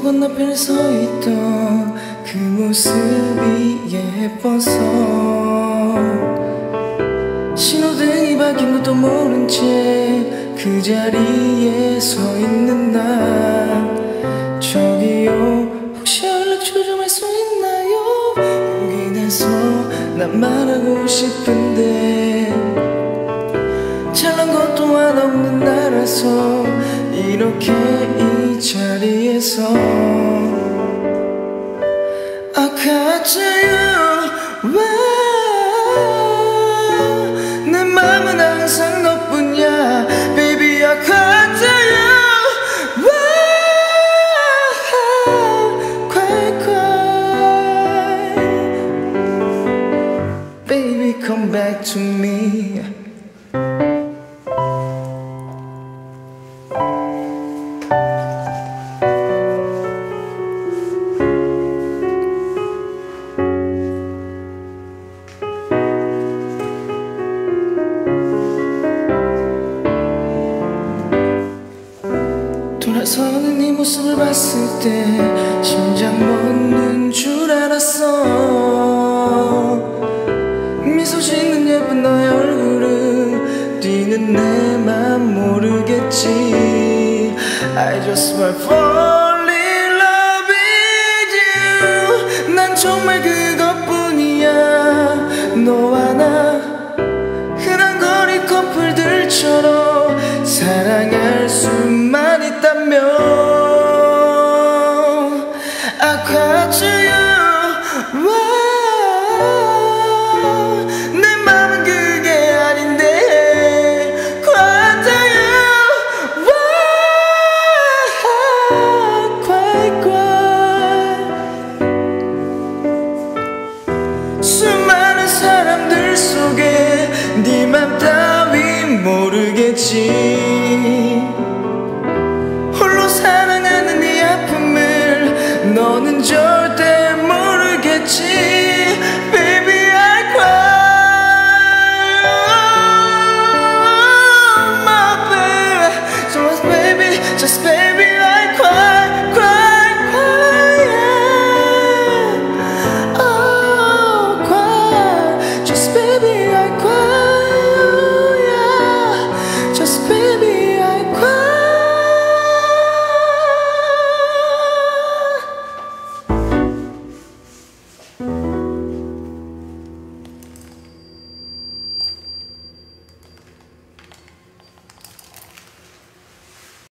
건너편에 서있던 그 모습이 예뻐서 신호등이 바뀐 것도 모른 채 그 자리에 서있는 나. 저기요 혹시 연락처 좀 할 수 있나요? 용기 내서 난 말하고 싶은데 잘난 것도 한없는 나라서 이렇게 이 자리에서 I got you. 내 맘은 항상 너뿐이야 Baby I got you. Cry cry Baby come back to me. 돌아서는 네 모습을 봤을 때 심장 멎는 줄 알았어. 미소 짓는 예쁜 너의 얼굴은 뛰는 내 맘 모르겠지. I just wanna fall in love with you. 난 정말 그것뿐이야. 너와 나 흔한 거리 커플들처럼 사랑할 수만 있다면 I got you. 내 맘은 그게 아닌데 got you. Cry cry. 수많은 사람들 속에 네 맘 따윈 모르겠지. 홀로 사랑하는 네 아픔을 너는 절대 모르겠지. Baby I cry my baby. Just baby, just baby I cry cry cry yeah. Oh cry. Just baby I cry yeah. Just baby I cry.